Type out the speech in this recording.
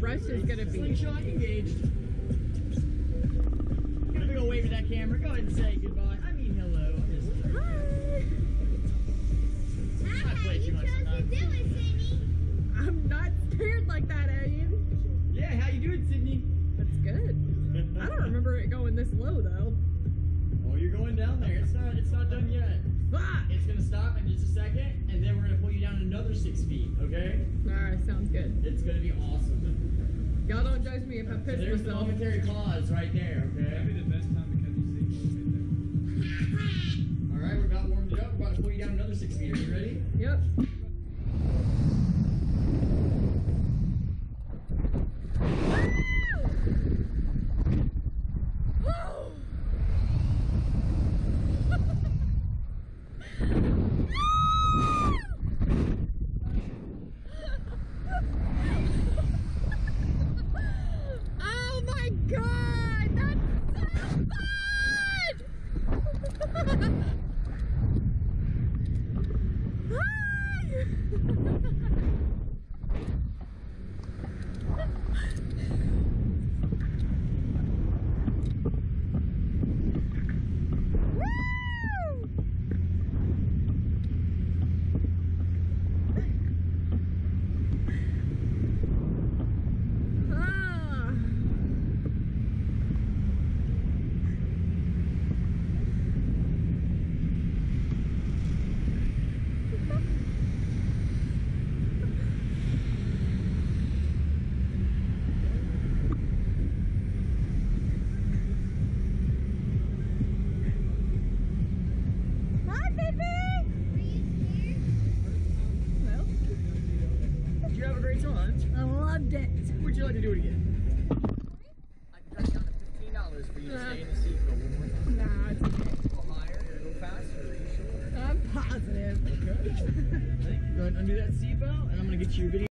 rest is gonna be. Slingshot engaged. Give a big ol' wave to that camera. Go ahead and say goodbye. I mean hello. Hi, how you supposed to do it, Sydney? I'm not scared like that, Alien. Yeah, how you doing, Sydney? That's good. I don't remember it going this low though. Oh, you're going down there. It's not done yet. Ah! It's gonna stop in just a second, and then we're gonna pull you down another 6 feet. Okay? Alright, sounds good. It's gonna be awesome. Y'all don't judge me if I piss There's the myself. momentary pause right there. Okay? That'd be the best time to cut these things right All right, we're about warmed it up. We're about to pull you down another 6 feet. Are you ready? Yep. Oh my god, that's so Did you have a great time? I loved it. Would you like to do it again? I can cut down to $15 for you to stay in the seat for one more time. Nah, it's okay. Go higher, or go faster, are you sure? I'm positive. Okay. Go ahead and undo that seatbelt, and I'm gonna get you a video.